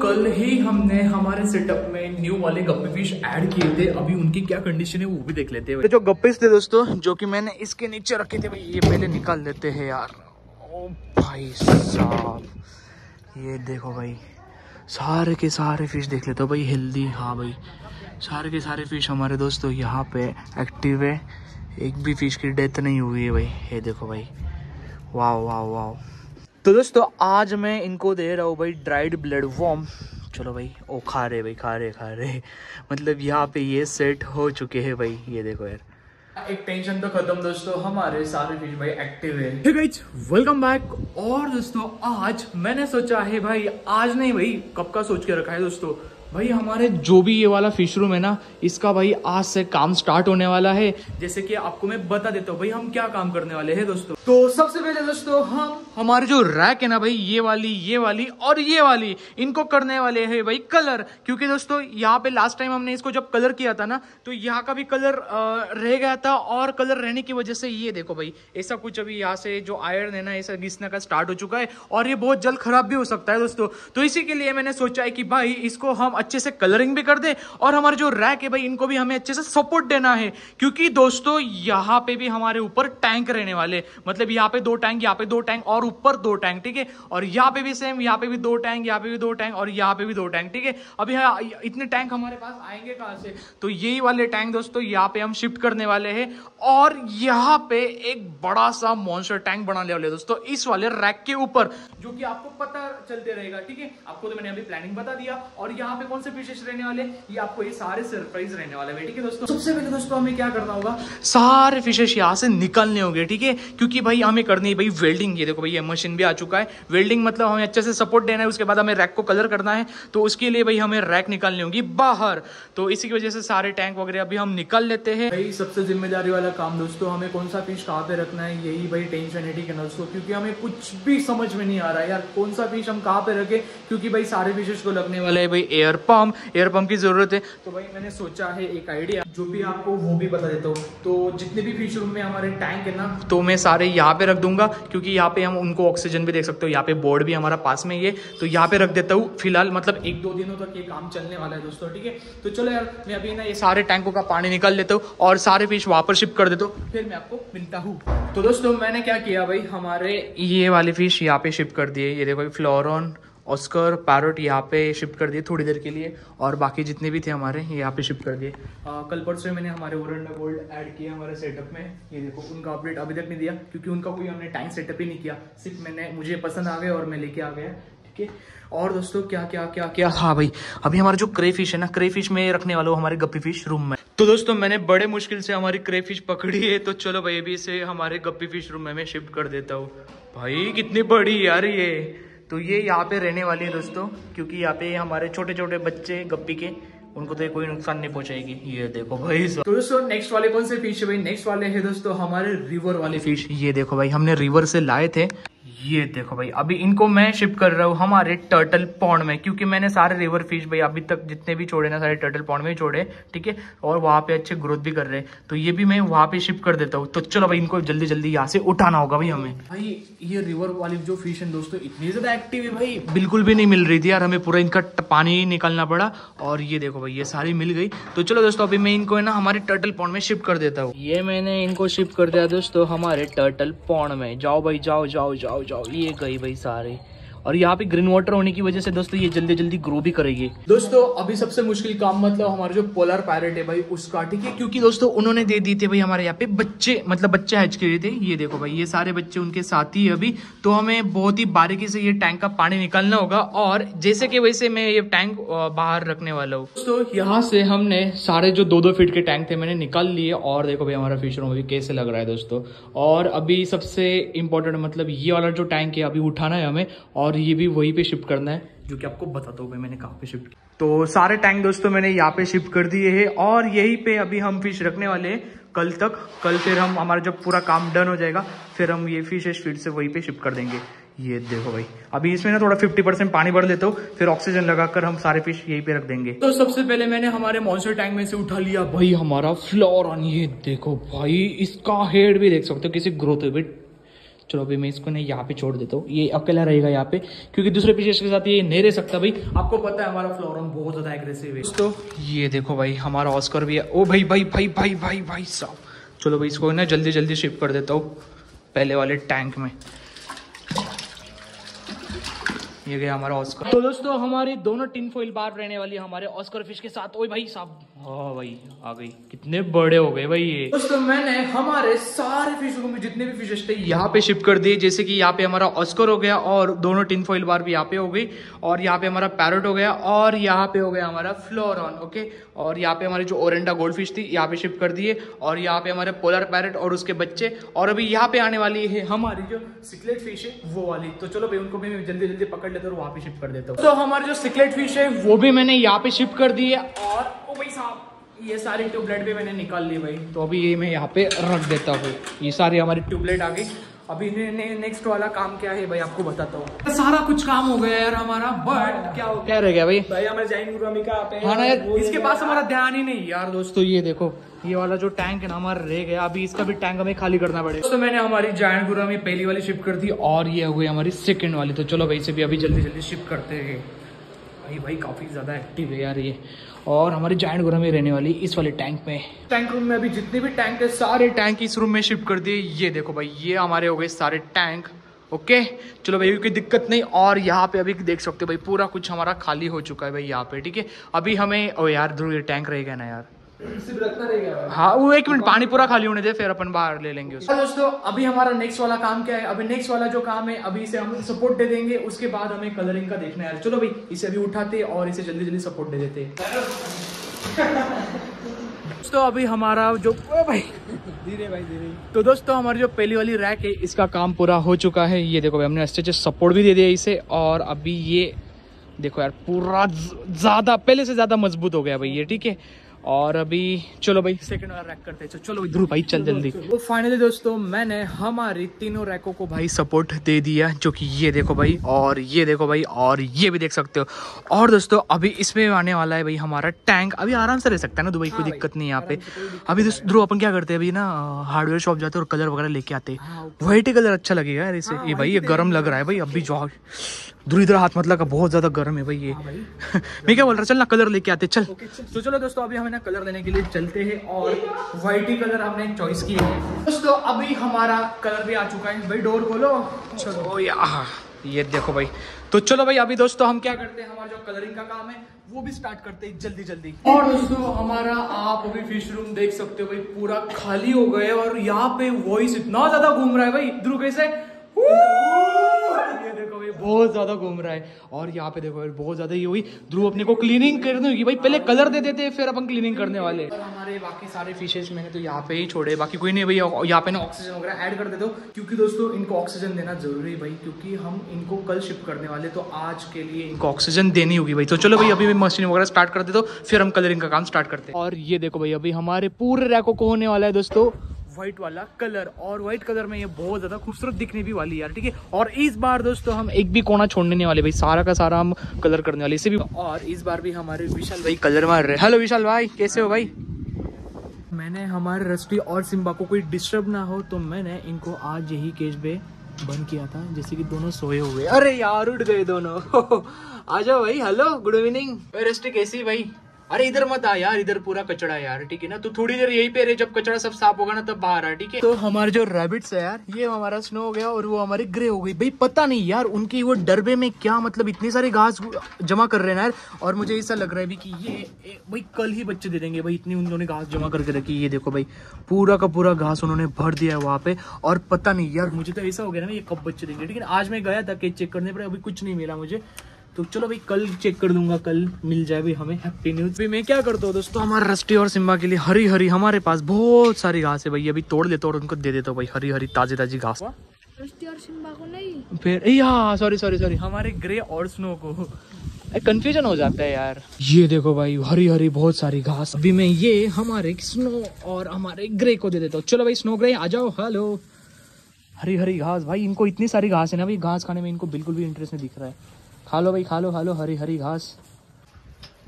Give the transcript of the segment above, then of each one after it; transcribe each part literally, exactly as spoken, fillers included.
कल ही हमने हमारे सेटअप में न्यू वाले गप्पी फिश ऐड किए थे, अभी उनकी क्या कंडीशन है वो भी देख लेते हैं। तो जो गप्पीज थे दोस्तों, जो कि मैंने इसके नीचे रखे थे भाई, ये पहले निकाल लेते हैं यार। ओ भाई साहब, ये देखो भाई, सारे के सारे फिश देख लेते हो भाई, हेल्दी। हाँ भाई, सारे के सारे फिश हमारे दोस्तों यहाँ पे एक्टिव है, एक भी फिश की डेथ नहीं हुई है भाई। ये देखो भाई, वाह वाह वाह। तो दोस्तों आज मैं इनको दे रहा हूँ भाई ड्राइड ब्लड वॉर्म। चलो भाई, ओ खा रहे भाई, खा रहे खा रहे मतलब यहाँ पे ये सेट हो चुके हैं भाई। ये देखो यार, एक टेंशन तो खत्म दोस्तों, हमारे सारे फिश भाई एक्टिव है। Hey guys, welcome back. और दोस्तों आज मैंने सोचा है भाई, आज नहीं भाई कब का सोच के रखा है दोस्तों भाई, हमारे जो भी ये वाला फिश रूम है ना, इसका भाई आज से काम स्टार्ट होने वाला है। जैसे कि आपको मैं बता देता हूँ भाई हम क्या काम करने वाले हैं दोस्तों। तो सबसे पहले दोस्तों हम हमारे जो रैक है ना भाई, ये वाली ये वाली और ये वाली, इनको करने वाले हैं भाई कलर। क्योंकि दोस्तों यहाँ पे लास्ट टाइम हमने इसको जब कलर किया था ना, तो यहाँ का भी कलर रह गया था, और कलर रहने की वजह से ये देखो भाई ऐसा कुछ अभी यहाँ से जो आयरन है ना, ऐसा घिसने का स्टार्ट हो चुका है, और ये बहुत जल्द खराब भी हो सकता है दोस्तों। तो इसी के लिए मैंने सोचा है कि भाई इसको हम अच्छे से कलरिंग भी कर दे, और हमारे जो रैक है भाई इनको भी हमें अच्छे से सपोर्ट देना है। क्योंकि दोस्तों यहाँ पे भी हमारे ऊपर टैंक रहने वाले, मतलब यहाँ पे दो टैंक, यहाँ पे दो टैंक और ऊपर दो टैंक, ठीक है। और यहाँ पे भी सेम, यहाँ पे भी दो टैंक, यहाँ पे भी दो टैंक और यहाँ पे भी दो टैंक, ठीक है। अभी इतने टैंक हमारे पास आएंगे कहां से? तो यही वाले टैंक दोस्तों यहाँ पे हम शिफ्ट करने वाले हैं, और यहाँ पे एक बड़ा सा मॉन्स्टर टैंक बनाने वाले दोस्तों इस वाले रैक के ऊपर, जो कि आपको पता चलते रहेगा, ठीक है। आपको तो मैंने अभी प्लानिंग बता दिया, और यहाँ पे कौन से फिशेस रहने वाले, ये आपको ये सारे सरप्राइज रहने वाले हैं, ठीक है दोस्तों। सबसे पहले दोस्तों हमें क्या करना होगा, सारे फिशेस यहाँ से निकालने होंगे, ठीक है। क्योंकि भाई हमें करनी है भाई वेल्डिंग। ये देखो भाई, ये मशीन भी आ चुका है। वेल्डिंग मतलब हमें अच्छे से सपोर्ट देना है, उसके बाद हमें रैक को कलर करना है। तो उसके लिए भाई हमें रैक निकालनी होगी बाहर। तो इसी की वजह से सारे टैंक वगैरह अभी हम निकाल लेते हैं भाई। सबसे जिम्मेदारी वाला काम दोस्तों, हमें कौन सा फिश कहाँ पे रखना है, यही भाई टेंशन है, ठीक है ना दोस्तों। क्योंकि हमें कुछ भी समझ में नहीं आ रहा है यार, कौन सा फिश हम कहाँ पे रखें। क्योंकि भाई सारे फिशेस को लगने वाला है भाई एयर पंप, एयर पंप की जरूरत है। तो भाई मैंने सोचा है एक आइडिया, जो भी आपको वो भी बता देता हूँ। तो जितने भी फिश रूम में हमारे टैंक है ना, तो मैं सारे यहाँ पे रख दूंगा। क्योंकि यहाँ पे हम उनको ऑक्सीजन भी देख सकते हो, यहाँ पे बोर्ड भी हमारा पास में ही है, तो यहाँ पे रख देता हूँ फिलहाल। मतलब एक दो दिनों तक ये काम चलने वाला है दोस्तों, ठीक है। तो चलो यार, मैं अभी ना ये सारे टैंकों का पानी निकाल लेता हूँ और सारे फिश वहां पर शिफ्ट कर देता हूँ, फिर मैं आपको मिलता हूँ। तो दोस्तों मैंने क्या किया भाई, हमारे ये वाले फिश यहाँ पे शिफ्ट कर दिए। ये देखो फ्लोरॉन, ऑस्कर, पैरोट यहाँ पे शिफ्ट कर दिए थोड़ी देर के लिए, और बाकी जितने भी थे हमारे ये यहाँ पे शिफ्ट कर दिए। कल परसों मैंने हमारे ओरंडा गोल्ड ऐड किया हमारे सेटअप में। ये देखो, उनका अपडेट अभी तक नहीं दिया, क्योंकि उनका कोई हमने टैंक सेटअप ही नहीं किया। सिर्फ मैंने, मुझे पसंद आ गया और मैं लेके आ गया, ठीक है। और दोस्तों क्या क्या क्या क्या हाँ भाई, अभी हमारा जो क्रे फिश है ना, क्रे फिश में रखने वाला हूँ हमारे गप्पी फिश रूम में। तो दोस्तों मैंने बड़े मुश्किल से हमारी क्रे फिश पकड़ी है, तो चलो भाई अभी इसे हमारे गप्पी फिश रूम में मैं शिफ्ट कर देता हूँ। भाई कितनी बड़ी यार ये। तो ये यहाँ पे रहने वाली है दोस्तों, क्योंकि यहाँ पे हमारे छोटे छोटे बच्चे गप्पी के, उनको तो कोई नुकसान नहीं पहुंचाएगी। ये देखो भाई। तो दोस्तों नेक्स्ट वाले कौन से फिश है भाई, नेक्स्ट वाले है दोस्तों हमारे रिवर वाले फिश। ये देखो भाई, हमने रिवर से लाए थे। ये देखो भाई, अभी इनको मैं शिफ्ट कर रहा हूँ हमारे टर्टल पॉन्ड में, क्योंकि मैंने सारे रिवर फिश भाई अभी तक जितने भी छोड़े ना, सारे टर्टल पॉन्ड में ही छोड़े, ठीक है। और वहाँ पे अच्छे ग्रोथ भी कर रहे हैं, तो ये भी मैं वहाँ पे शिफ्ट कर देता हूँ। तो चलो भाई, इनको जल्दी जल्दी यहाँ से उठाना होगा भाई हमें। भाई ये रिवर वाली जो फिश है दोस्तों, इतनी ज्यादा एक्टिव है भाई, बिल्कुल भी नहीं मिल रही थी यार, हमें पूरा इनका पानी निकालना पड़ा। और ये देखो भाई, ये सारी मिल गई। तो चलो दोस्तों, अभी मैं इनको है ना हमारे टर्टल पॉन्ड में शिफ्ट कर देता हूँ। ये मैंने इनको शिफ्ट कर दिया दोस्तों हमारे टर्टल पॉन्ड में। जाओ भाई, जाओ जाओ जाओ जाओ। ये गई भाई सारे, और यहाँ पे ग्रीन वाटर होने की वजह से दोस्तों ये जल्दी जल्दी ग्रो भी करेगी। दोस्तों अभी सबसे मुश्किल काम मतलब हमारा जो पोलर पैरेट है भाई उसका, ठीक है। क्योंकि दोस्तों उन्होंने दे दी थे भाई हमारे यहाँ पे बच्चे, मतलब बच्चे हैच किए थे। ये देखो भाई, ये सारे बच्चे उनके साथ ही अभी। तो हमें बहुत ही बारीकी से ये टैंक का पानी निकालना होगा, और जैसे कि वैसे मैं ये टैंक बाहर रखने वाला हूँ। दोस्तों यहाँ से हमने सारे जो दो दो फीट के टैंक थे मैंने निकाल लिए, और देखो भाई हमारा फिश रूम अभी कैसे लग रहा है दोस्तों। और अभी सबसे इंपॉर्टेंट मतलब ये वाला जो टैंक है अभी उठाना है हमें, और ये भी वही पे शिफ्ट करना है, जो कि आपको बताता हूँ भाई मैंने कहाँ पे शिफ्ट किया। तो सारे टैंक दोस्तों मैंने यहाँ पे शिफ्ट कर दिए हैं, और यहीं पे अभी हम फिश रखने वाले हैं कल तक। कल फिर हम, हमारा जब पूरा काम डन हो जाएगा, फिर हम ये फिशेस फिर से वहीं पे शिफ्ट कर देंगे। ये देखो भाई, अभी इसमें ना थोड़ा फिफ्टी परसेंट पानी भर लेता हूँ, फिर ऑक्सीजन लगाकर हम सारे फिश यहीं पे रख देंगे। तो सबसे पहले मैंने हमारे मॉन्स्टर टैंक में से उठा लिया भाई हमारा फ्लोरॉन। ये देखो भाई, इसका हेड भी देख सकते हो किसी ग्रोथ है भाई। चलो अभी मैं इसको नहीं यहाँ पे छोड़ देता हूँ, ये अकेला रहेगा यहाँ पे क्योंकि दूसरे फिशेस के साथ ये नहीं रह सकता भाई। आपको पता है हमारा फ्लोरम बहुत ज्यादा एग्रेसिव है। तो ये देखो भाई हमारा ऑस्कर भी है। ओ भाई भाई भाई भाई भाई भाई साहब, चलो भाई इसको ना जल्दी जल्दी शिफ्ट कर देता हूँ पहले वाले टैंक में। ये गया हमारा ऑस्कर। तो दोस्तों हमारी दोनों टिन फॉइल बार रहने वाली है हमारे ऑस्कर फिश के साथ। ओए भाई साहब, हाँ भाई आ गई, कितने बड़े हो गए भाई ये। दोस्तों मैंने हमारे सारे फिशों में जितने भी फिशेस थे यहाँ पे शिफ्ट कर दिए, जैसे कि यहाँ पे हमारा ऑस्कर हो गया और दोनों टिन फॉइल बार भी यहाँ पे हो गई, और यहाँ पे हमारा पैरोट हो गया, और यहाँ पे हो गया हमारा फ्लोरॉन। ओके, और यहाँ पे हमारी जो ओरेंडा गोल्ड फिश थी यहाँ पे शिफ्ट कर दिए, और यहाँ पे हमारे पोलर पैरेट और उसके बच्चे, और अभी यहाँ पे आने वाली है हमारी जो सिकलेट फिश है वो वाली। तो चलो भाई उनको भी मैं जल्दी जल्दी पकड़ लेता हूँ और वहाँ पे शिफ्ट कर देता हूँ। तो हमारी जो सिकलेट फिश है वो भी मैंने यहाँ पे शिफ्ट कर दी है, और ओ भाई साहब ये सारी ट्यूबलाइट भी मैंने निकाल ली भाई। तो अभी ये मैं यहाँ पे रख देता हूँ, ये सारी हमारी ट्यूबलाइट आ गई। अभी ने, ने, नेक्स्ट वाला काम क्या है भाई आपको बताता हूँ। सारा कुछ काम हो गया यार हमारा, बट क्या हो क्या रह गया भाई भाई हमारे जाइन गुरुमी का पे हाँ ना यार, इसके पास हमारा ध्यान ही नहीं यार। दोस्तों ये देखो ये वाला जो टैंक है ना हमारा रह गया, अभी इसका भी टैंक हमें खाली करना पड़ेगा। तो मैंने हमारी जायंट गुरुमी पहली वाली शिफ्ट कर दी, और ये हो गई हमारी सेकंड वाली। तो चलो भाई इसे भी अभी जल्दी जल्दी शिफ्ट करते हैं भाई। भाई काफी ज्यादा एक्टिव है यार ये, और हमारी जायंट गुरुमी रहने वाली इस वाले टैंक में। टैंक रूम में अभी जितने भी टैंक है सारे टैंक इस रूम में शिफ्ट कर दिए। ये देखो भाई ये हमारे हो गए सारे टैंक। ओके चलो भाई कोई दिक्कत नहीं, और यहाँ पे अभी देख सकते हो भाई पूरा कुछ हमारा खाली हो चुका है भाई यहाँ पे। ठीक है अभी हमें ओ यार ध्रुव ये टैंक रहेगा ना यार, हाँ वो एक मिनट पानी पूरा खाली होने दे फिर अपन बाहर ले लेंगे उसको। दोस्तों अभी हमारा नेक्स्ट वाला काम क्या है, अभी नेक्स्ट वाला जो काम है अभी इसे हम सपोर्ट दे देंगे, उसके बाद हमें कलरिंग का देखना है। चलो भाई इसे अभी उठाते और इसे जल्दी जल्दी सपोर्ट दे देते। दोस्तों अभी हमारा जो भाई धीरे भाई धीरे तो दोस्तों हमारी जो पहली वाली रैक है इसका काम पूरा हो चुका है। ये देखो भाई हमने अच्छे अच्छे सपोर्ट भी दे दिया इसे, और अभी ये देखो यार पूरा ज्यादा पहले से ज्यादा मजबूत हो गया भाई ये। ठीक है और अभी चलो भाई सेकंड वाला रैक करते हैं। चलो ध्रुव भाई चल जल्दी। तो फाइनली दोस्तों मैंने हमारी तीनों रैकों को भाई सपोर्ट दे दिया, जो कि ये देखो भाई और ये देखो भाई और ये भी देख सकते हो। और दोस्तों अभी इसमें आने वाला है भाई हमारा टैंक, अभी आराम से रह सकता है ना दुबई, कोई दिक्कत नहीं यहाँ पे। अभी ध्रुव अपन क्या करते हैं अभी ना हार्डवेयर शॉप जाते हैं और कलर वगैरह लेके आते हैं, व्हाइट ही कलर अच्छा लगेगा यार इसे। ये भाई ये गर्म लग रहा है भाई, अभी जो ध्रुव इधर हाथ मत लगा, बहुत ज्यादा गर्म है भाई ये। मैं क्या बोल रहा, चल ना कलर लेके आते चल। तो चलो दोस्तों अभी हमें ना कलर लेने के लिए चलते हैं, और व्हाइट ही कलर हमने चॉइस की है। दोस्तों अभी हमारा कलर भी आ चुका है भाई, डोर खोलो। चलो यार ये देखो भाई, तो चलो भाई अभी दोस्तों हम क्या करते हैं, हमारा जो कलरिंग का काम है वो भी स्टार्ट करते हैं जल्दी जल्दी। और दोस्तों हमारा आप अभी फिश रूम देख सकते हो भाई पूरा खाली हो गया, और यहाँ पे वॉइस इतना ज्यादा घूम रहा है भाई। ध्रुव कैसे ये देखो भाई बहुत ज्यादा घूम रहा है, और यहाँ पे देखो भाई बहुत ज्यादा ही हुई। ध्रुव अपने को क्लीनिंग करनी होगी भाई, पहले कलर दे देते फिर अपन क्लीनिंग करने वाले। और हमारे बाकी सारे फिशेज मैंने तो यहाँ पे ही छोड़े, बाकी कोई नहीं भैया। यहाँ पे ना ऑक्सीजन वगैरह ऐड कर देते हो, क्योंकि दोस्तों इनको ऑक्सीजन देना जरूरी है भाई, क्योंकि हम इनको कल शिफ्ट करने वाले, तो आज के लिए इनको ऑक्सीजन देनी होगी भाई। तो चलो भाई अभी मशीन वगैरह स्टार्ट कर दे दो, फिर हम कलरिंग का काम स्टार्ट करते हैं। और ये देखो भाई अभी हमारे पूरे रैकों को होने वाला है दोस्तों व्हाइट वाला कलर, और व्हाइट कलर में ये बहुत ज्यादा खूबसूरत दिखने भी वाली यार। ठीक है और इस बार दोस्तों हम एक भी कोना छोड़ने नहीं वाले भाई, सारा का सारा हम कलर करने वाले इसे भी। और इस बार भी हमारे विशाल भाई कलर मार रहे हैं। हेलो विशाल भाई कैसे हो भाई। मैंने हमारे रस्टी और सिम्बा को कोई डिस्टर्ब ना हो तो मैंने इनको आज यही केज पे बंद किया था, जैसे कि दोनों सोए हुए। अरे यार उठ गए दोनों। आ जाओ भाई। Hello good evening. रस्टी कैसी भाई। अरे इधर मत आ यार, इधर पूरा कचड़ा है यार। ठीक है ना, तो थोड़ी देर यहीं पे रहे, जब कचड़ा सब साफ होगा ना तब बाहर आ। ठीक है तो हमारे जो रैबिट्स है यार, ये हमारा स्नो हो गया और वो हमारी ग्रे हो गई भाई। पता नहीं यार उनकी वो डरबे में क्या मतलब इतनी सारी घास जमा कर रहे हैं यार, और मुझे ऐसा लग रहा है भी कि ये भाई कल ही बच्चे दे देंगे भाई, इतनी उन्होंने घास जमा करके रखी। ये देखो भाई पूरा का पूरा घास उन्होंने भर दिया है वहाँ पे, और पता नहीं यार मुझे तो ऐसा हो गया ना ये कब बच्चे देंगे। ठीक है आज मैं गया था केज चेक करने पर, अभी कुछ नहीं मिला मुझे, तो चलो भाई कल चेक कर दूंगा, कल मिल जाए भाई हमें हैप्पी न्यूज। भी मैं क्या करता हूँ दोस्तों, हमारे रस्टी और सिम्बा के लिए हरी हरी हमारे पास बहुत सारी घास है भाई, अभी तोड़ लेता हूँ और उनको दे देता हूँ भाई हरी हरी ताजी ताजी घास। रस्टी और सिम्बा को नहीं, फिर यहाँ सॉरी सॉरी सॉरी हमारे ग्रे और स्नो को कंफ्यूजन हो जाता है यार। ये देखो भाई हरी हरी बहुत सारी घास, अभी मैं ये हमारे स्नो और हमारे ग्रे को दे देता हूँ। चलो भाई स्नो ग्रे आ जाओ। हेलो हरी हरी घास भाई, इनको इतनी सारी घास है ना भाई, घास खाने में इनको बिल्कुल भी इंटरेस्ट नहीं दिख रहा है। खा लो भाई खा लो खा लो हरी हरी घास।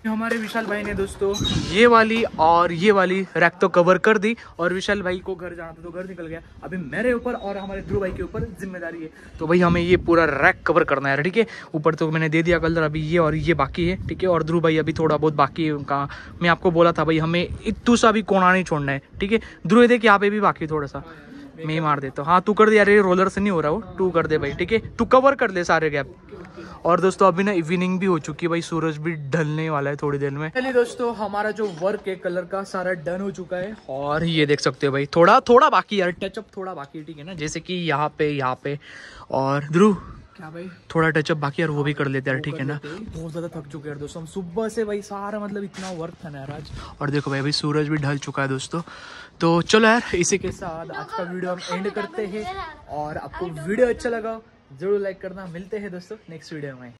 हमारे विशाल भाई ने दोस्तों ये वाली और ये वाली रैक तो कवर कर दी और विशाल भाई को घर जाना था तो घर निकल गया। अभी मेरे ऊपर और हमारे ध्रुव भाई के ऊपर जिम्मेदारी है, तो भाई हमें ये पूरा रैक कवर करना है। ठीक है, ऊपर तो मैंने दे दिया कलर, अभी ये और ये बाकी है। ठीक है, और ध्रुव भाई अभी थोड़ा बहुत बाकी है उनका। मैं आपको बोला था भाई हमें इतू सा भी कोना नहीं छोड़ना है। ठीक है, ध्रुव देख यहाँ पे भी बाकी थोड़ा सा मैं ही मार देता हूँ। हाँ तू कर दे यार, ये रोलर से नहीं हो रहा वो, तू कर दे भाई। ठीक है, तू कवर कर दे सारे गैप। और दोस्तों अभी ना इवनिंग भी हो चुकी है भाई, सूरज भी ढलने वाला है थोड़ी देर में। चलिए दोस्तों हमारा जो वर्क है कलर का सारा डन हो चुका है और ये देख सकते हो भाई थोड़ा थोड़ा बाकी यार, टचअप थोड़ा बाकी है। ठीक है ना, जैसे कि यहाँ पे यहाँ पे और ध्रुव क्या भाई थोड़ा टचअप बाकी और वो भी कर लेते हैं। ठीक है ना, बहुत ज्यादा थक चुके हैं दोस्तों हम सुबह से भाई, सारा मतलब इतना वर्क था ना यार आज। और देखो भाई अभी सूरज भी ढल चुका है दोस्तों। तो चलो यार इसी के साथ आज का वीडियो हम एंड करते हैं और आपको वीडियो अच्छा लगा जरूर लाइक करना। मिलते हैं दोस्तों नेक्स्ट वीडियो में।